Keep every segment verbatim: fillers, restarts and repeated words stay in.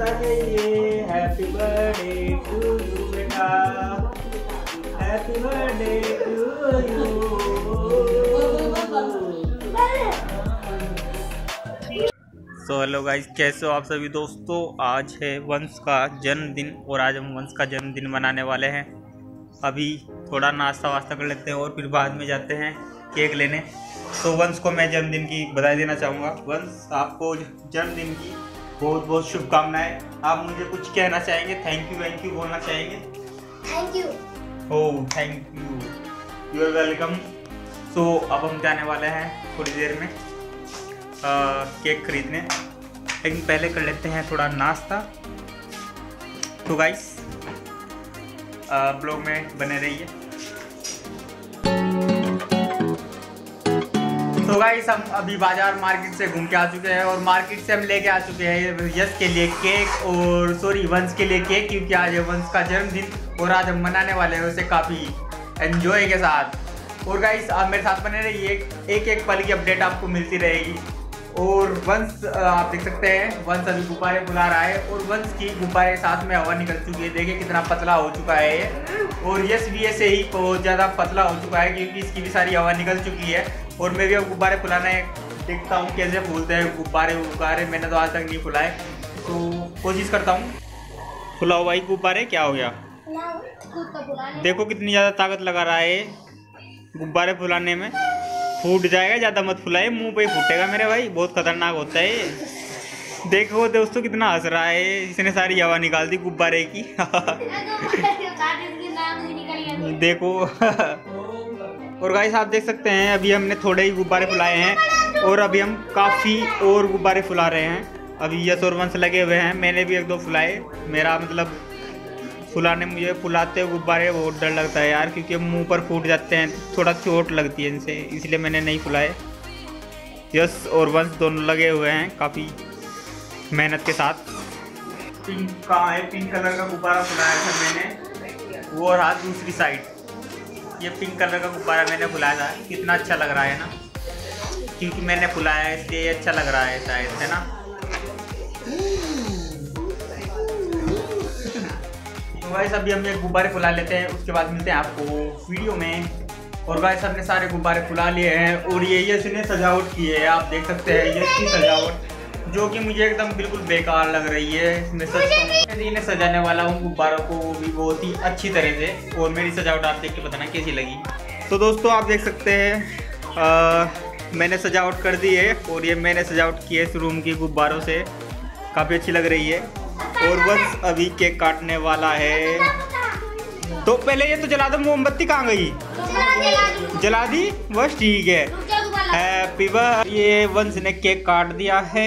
करता है ये। हैप्पी बर्थडे टू यू बेटा, happy birthday to you. So hello guys, कैसे हो आप सभी दोस्तों। आज है वंश का जन्मदिन और आज हम वंश का जन्मदिन मनाने वाले हैं। अभी थोड़ा नाश्ता वास्ता कर लेते हैं और फिर बाद में जाते हैं केक लेने। तो वंश को मैं जन्मदिन की बधाई देना चाहूँगा। वंश, आपको जन्मदिन की बहुत बहुत शुभकामनाएं। आप मुझे कुछ कहना चाहेंगे? थैंक यू थैंक यू बोलना चाहेंगे? Thank you. Oh thank you, you are welcome. So अब हम जाने वाले हैं थोड़ी देर में आ, केक खरीदने, लेकिन पहले कर लेते हैं थोड़ा नाश्ता। तो गाइस ब्लॉग में बने रहिए। तो गाइस हम अभी बाजार मार्केट से घूम के आ चुके हैं और मार्केट से हम लेके आ चुके हैं यश के लिए केक और सॉरी वंश के लिए केक, क्योंकि आज है वंश का जन्मदिन और आज हम मनाने वाले हैं उसे काफ़ी एंजॉय के साथ। और गाइस आप मेरे साथ बने रहिए, एक एक पल की अपडेट आपको मिलती रहेगी। और वंश आप देख सकते हैं वंश अभी गुब्बारे बुला रहा है और वंश की गुब्बारे के साथ में हवा निकल चुकी है। देखिए कितना पतला हो चुका है ये। और यश भी ऐसे ही बहुत ज़्यादा पतला हो चुका है क्योंकि इसकी भी सारी हवा निकल चुकी है। और मैं भी अब गुब्बारे फुलाने देखता हूँ कैसे फूलते हैं गुब्बारे गुब्बारे। मैंने तो आज तक नहीं फुलाए, तो कोशिश करता हूँ। फुलाओ भाई गुब्बारे। क्या हो गया? देखो कितनी ज़्यादा ताकत लगा रहा है गुब्बारे फुलाने में। फूट जाएगा, ज़्यादा मत फुलाए, मुंह पे ही फूटेगा मेरे भाई, बहुत खतरनाक होता है ये। देखो दोस्तों कितना हंस रहा है, इसने सारी हवा निकाल दी गुब्बारे की। देखो। और गाइस आप देख सकते हैं अभी हमने थोड़े ही गुब्बारे फुलाए हैं और अभी हम काफ़ी और गुब्बारे फुला रहे हैं। अभी यश और वंश लगे हुए हैं, मैंने भी एक दो फुलाए। मेरा मतलब फुलाने मुझे फुलाते हुए गुब्बारे बहुत डर लगता है यार, क्योंकि मुंह पर फूट जाते हैं, थोड़ा चोट लगती है इनसे, इसलिए मैंने नहीं फुलाए। यश और वंश दोनों लगे हुए हैं काफ़ी मेहनत के साथ। पिंक कहाँ है? पिंक कलर का गुब्बारा फुलाया था मैंने, वो और हाथ दूसरी साइड। ये पिंक कलर का गुब्बारा मैंने फुलाया था। कितना अच्छा लग रहा है ना, क्योंकि मैंने फुलाया है इसलिए अच्छा लग रहा है शायद, है ना। गाइस अभी हम ये गुब्बारे फुला लेते हैं, उसके बाद मिलते हैं आपको वीडियो में। और गाइस हमने सारे गुब्बारे फुला लिए हैं और ये यश ने सजावट की है, आप देख सकते हैं यश की सजावट, जो कि मुझे एकदम बिल्कुल बेकार लग रही है। इसमें सच इन्हें सजाने वाला हूँ गुब्बारों को, वो भी बहुत ही अच्छी तरह से। और मेरी सजावट आप देख के बताना कैसी लगी। तो दोस्तों आप देख सकते हैं आ, मैंने सजावट कर दी है और ये मैंने सजावट की है इस रूम की गुब्बारों से, काफ़ी अच्छी लग रही है। और बस अभी केक काटने वाला है, तो पहले ये तो जला दो। मोमबत्ती कहाँ गई? जला दी, बस ठीक है। Happy birthday. ये वंश ने केक काट दिया है,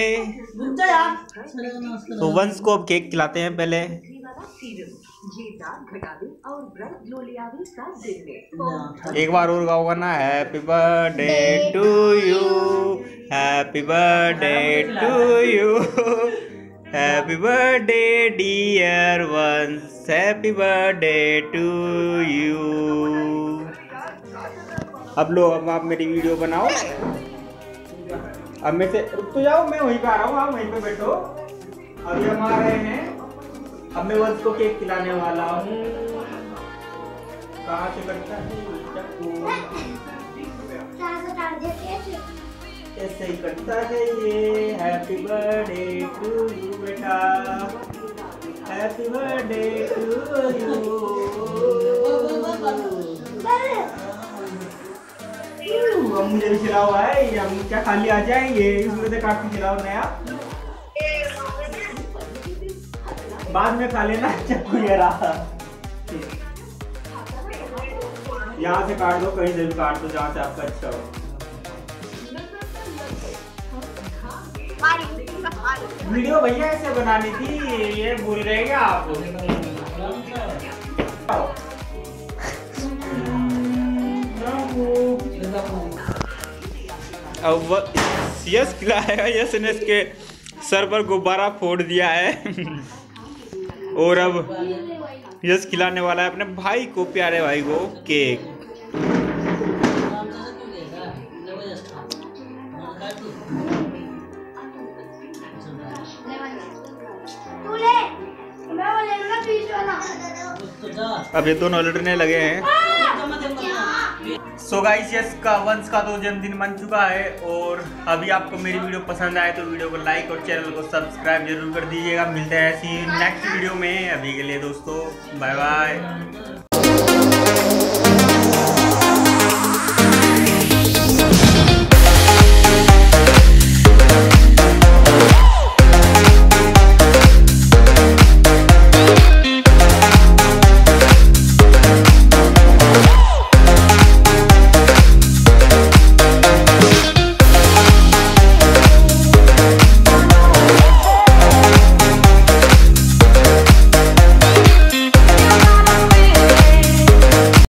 तो वंश को अब केक खिलाते हैं पहले। एक बार और गाओगा ना, happy birthday to you, happy birthday to you, happy birthday dear Vansh, happy birthday to you. अब लो, अब आप मेरी वीडियो बनाओ। अब मैं से रुक तो जाओ, मैं वहीं पे आ रहा हूँ, आप वहीं पे बैठो। अभी हम आ रहे हैं, अब मैं वंश को केक खिलाने वाला हूँ। कहाँ से करता है? ऐसे ही करता है ये। हैप्पी बर्थडे टू यू बेटा, हैप्पी बर्थडे टू यू। अब मुझे भी खिलाओ भाई, हम क्या खाली आ जाएंगे? इसमें से काट के खिलाओ नया, बाद में खा लेना। चक्कू ये रहा, यहाँ से काट दो, कहीं से भी काट दो जहाँ से आपका अच्छा हो। वीडियो भैया ऐसे बनानी थी, ये भूल गए क्या आप? अब यश खिलाएगा, यश ने इसके सर पर गुब्बारा फोड़ दिया है। और अब यश खिलाने वाला है अपने भाई को, प्यारे भाई को केक। तू ले अब ये दोनों लड़ने लगे हैं। सो गाइस यस का वंश का तो जन्मदिन बन चुका है। और अभी आपको मेरी वीडियो पसंद आए तो वीडियो को लाइक और चैनल को सब्सक्राइब जरूर कर दीजिएगा। मिलते हैं ऐसी नेक्स्ट वीडियो में। अभी के लिए दोस्तों बाय बाय।